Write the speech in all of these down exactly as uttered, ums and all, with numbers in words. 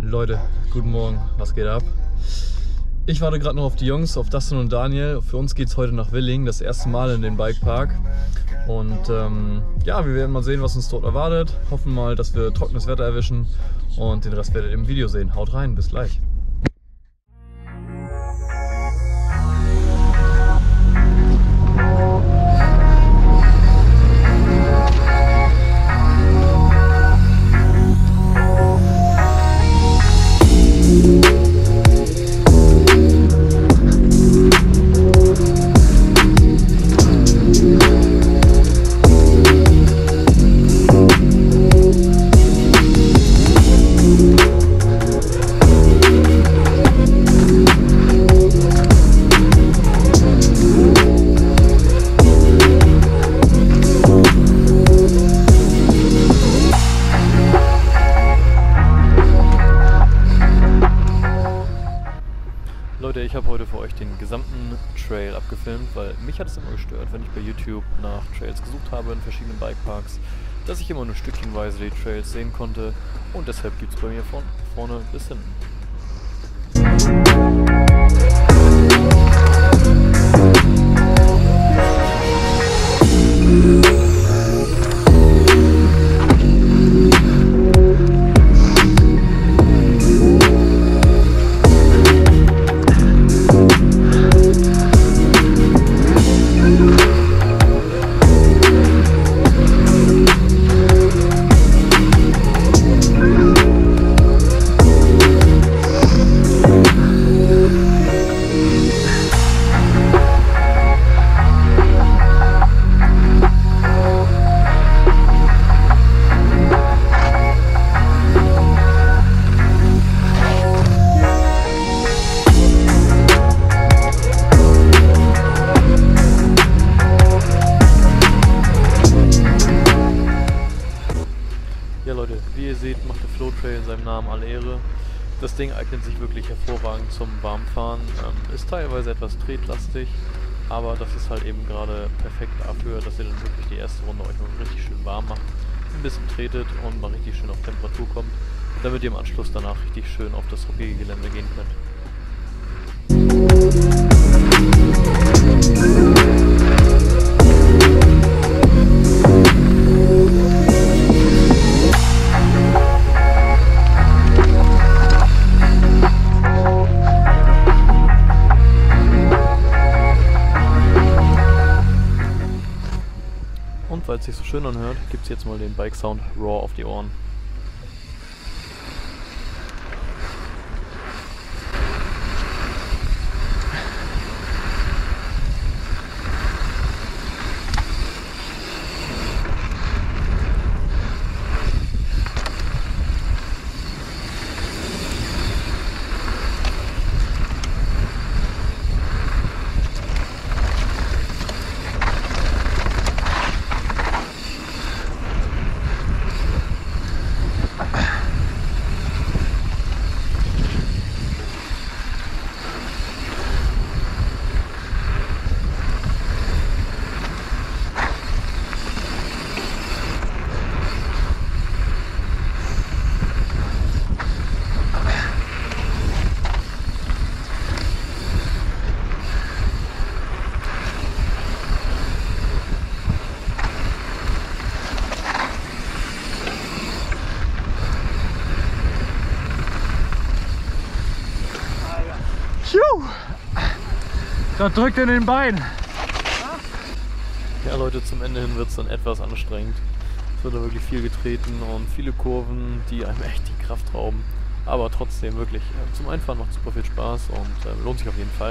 Leute, guten Morgen, was geht ab? Ich warte gerade noch auf die Jungs, auf Dustin und Daniel. Für uns geht es heute nach Willingen, das erste Mal in den Bikepark. Und ähm, ja, wir werden mal sehen, was uns dort erwartet. Hoffen mal, dass wir trockenes Wetter erwischen und den Rest werdet ihr im Video sehen. Haut rein, bis gleich. Leute, ich habe heute für euch den gesamten Trail abgefilmt, weil mich hat es immer gestört, wenn ich bei YouTube nach Trails gesucht habe in verschiedenen Bikeparks, dass ich immer nur stückchenweise die Trails sehen konnte und deshalb gibt es bei mir von vorne bis hinten. Ja Leute, wie ihr seht, macht der Flow Trail in seinem Namen alle Ehre. Das Ding eignet sich wirklich hervorragend zum Warmfahren, ähm, ist teilweise etwas tretlastig, aber das ist halt eben gerade perfekt dafür, dass ihr dann wirklich die erste Runde euch mal richtig schön warm macht, ein bisschen tretet und mal richtig schön auf Temperatur kommt, damit ihr im Anschluss danach richtig schön auf das ruppige Gelände gehen könnt. Und weil es sich so schön anhört, gibt es jetzt mal den Bike Sound Raw auf die Ohren. Das drückt in den Bein. Ja Leute, zum Ende hin wird es dann etwas anstrengend. Es wird da wirklich viel getreten und viele Kurven, die einem echt die Kraft rauben. Aber trotzdem wirklich, äh, zum Einfahren macht super viel Spaß und äh, lohnt sich auf jeden Fall.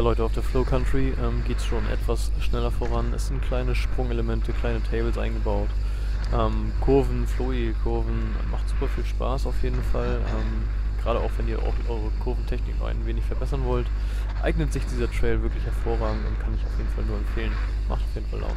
Leute, auf der Flow Country ähm, geht es schon etwas schneller voran. Es sind kleine Sprungelemente, kleine Tables eingebaut. Ähm, Kurven, Flowy Kurven, macht super viel Spaß auf jeden Fall. Ähm, Gerade auch wenn ihr auch eure Kurventechnik noch ein wenig verbessern wollt, eignet sich dieser Trail wirklich hervorragend und kann ich auf jeden Fall nur empfehlen. Macht auf jeden Fall Laune.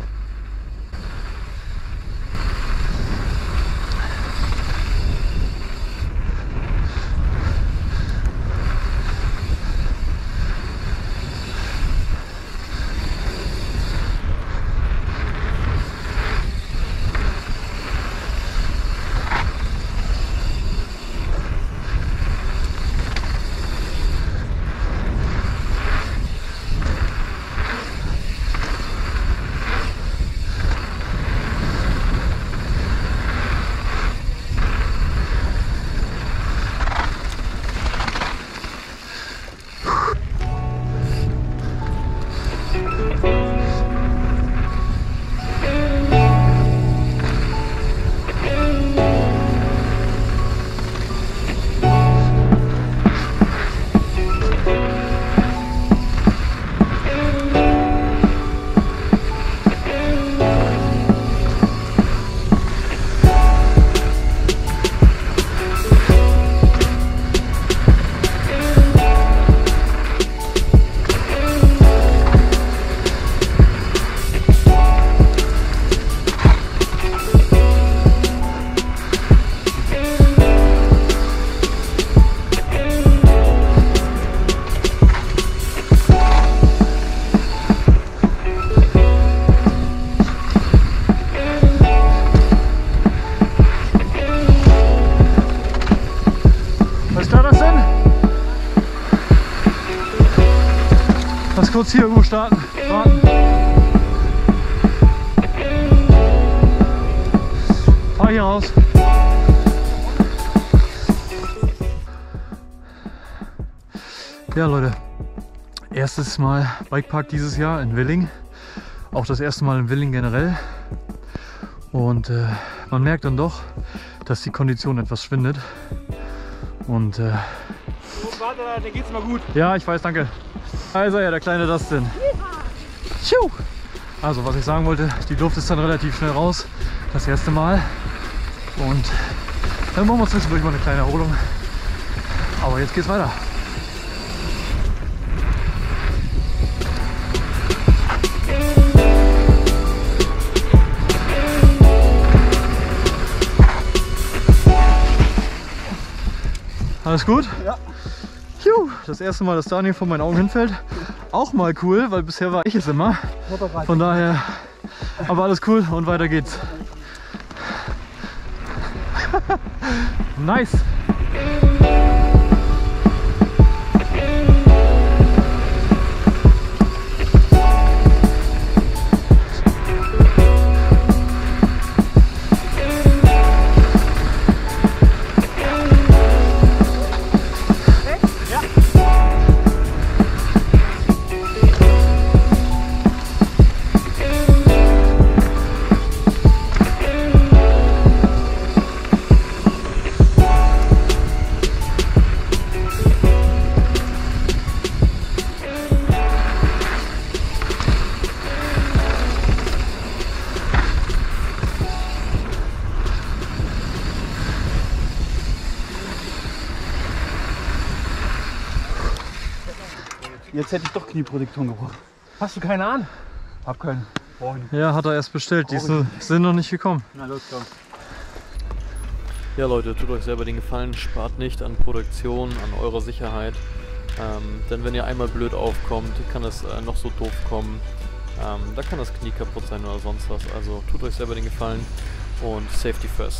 Kurz hier irgendwo starten. Warten. Fahr hier raus. Ja Leute, erstes Mal Bikepark dieses Jahr in Willing. Auch das erste Mal in Willing generell. Und äh, man merkt dann doch, dass die Kondition etwas schwindet. Und äh, oh, warte, der geht's mal gut. Ja, ich weiß, danke. Also ja, der kleine Dustin. Also was ich sagen wollte, die Luft ist dann relativ schnell raus, das erste Mal. Und dann machen wir zwischendurch mal eine kleine Erholung. Aber jetzt geht's weiter. Alles gut? Ja. Das erste Mal, dass Daniel vor meinen Augen hinfällt. Auch mal cool, weil bisher war ich es immer. Von daher, aber alles cool und weiter geht's. Nice! Jetzt hätte ich doch Knieprotektoren gebraucht. Hast du keine an? Hab keinen. Ja, hat er erst bestellt. Die sind, sind noch nicht gekommen. Na los, komm. Ja Leute, tut euch selber den Gefallen, spart nicht an Produktion, an eurer Sicherheit. Ähm, denn wenn ihr einmal blöd aufkommt, kann es äh, noch so doof kommen. Ähm, da kann das Knie kaputt sein oder sonst was. Also tut euch selber den Gefallen und Safety first.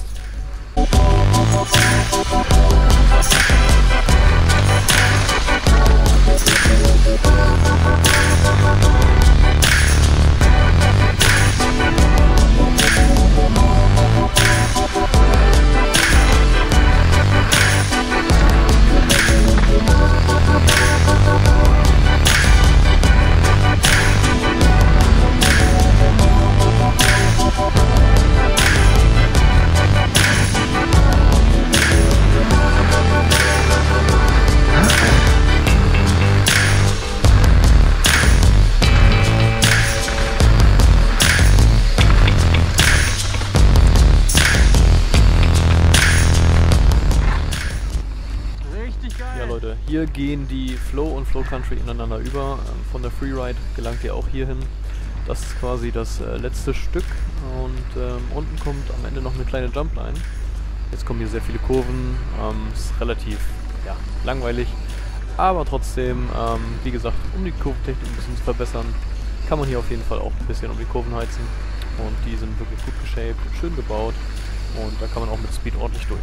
gehen die Flow und Flow Country ineinander über. Ähm, von der Freeride gelangt ihr auch hierhin. Das ist quasi das äh, letzte Stück und ähm, unten kommt am Ende noch eine kleine Jumpline. Jetzt kommen hier sehr viele Kurven, ähm, ist relativ ja, langweilig, aber trotzdem, ähm, wie gesagt, um die Kurventechnik ein bisschen zu verbessern, kann man hier auf jeden Fall auch ein bisschen um die Kurven heizen. Und die sind wirklich gut geshaped, schön gebaut und da kann man auch mit Speed ordentlich durch.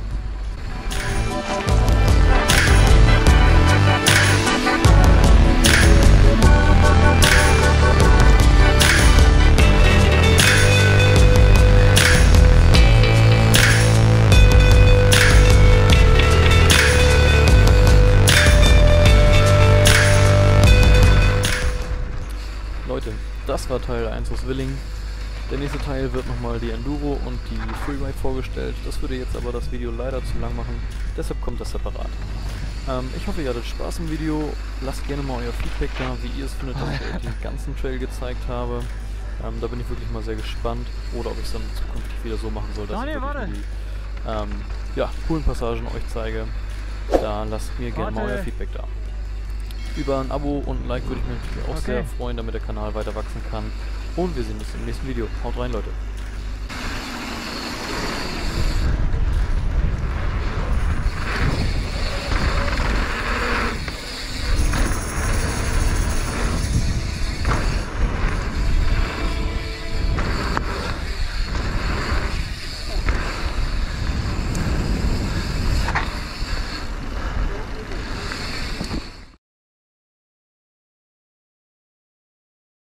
Leute, das war Teil eins aus Willing. Der nächste Teil wird nochmal die Enduro und die Freeride vorgestellt. Das würde jetzt aber das Video leider zu lang machen, deshalb kommt das separat. Ähm, ich hoffe, ihr hattet Spaß im Video. Lasst gerne mal euer Feedback da, wie ihr es findet, dass ich euch den ganzen Trail gezeigt habe. Ähm, da bin ich wirklich mal sehr gespannt. Oder ob ich es dann zukünftig wieder so machen soll, dass Daniel, ich wirklich warte. die ähm, ja, coolen Passagen euch zeige. Da lasst mir gerne mal euer Feedback da. Über ein Abo und ein Like würde ich mich natürlich auch Okay. sehr freuen, damit der Kanal weiter wachsen kann. Und wir sehen uns im nächsten Video. Haut rein, Leute.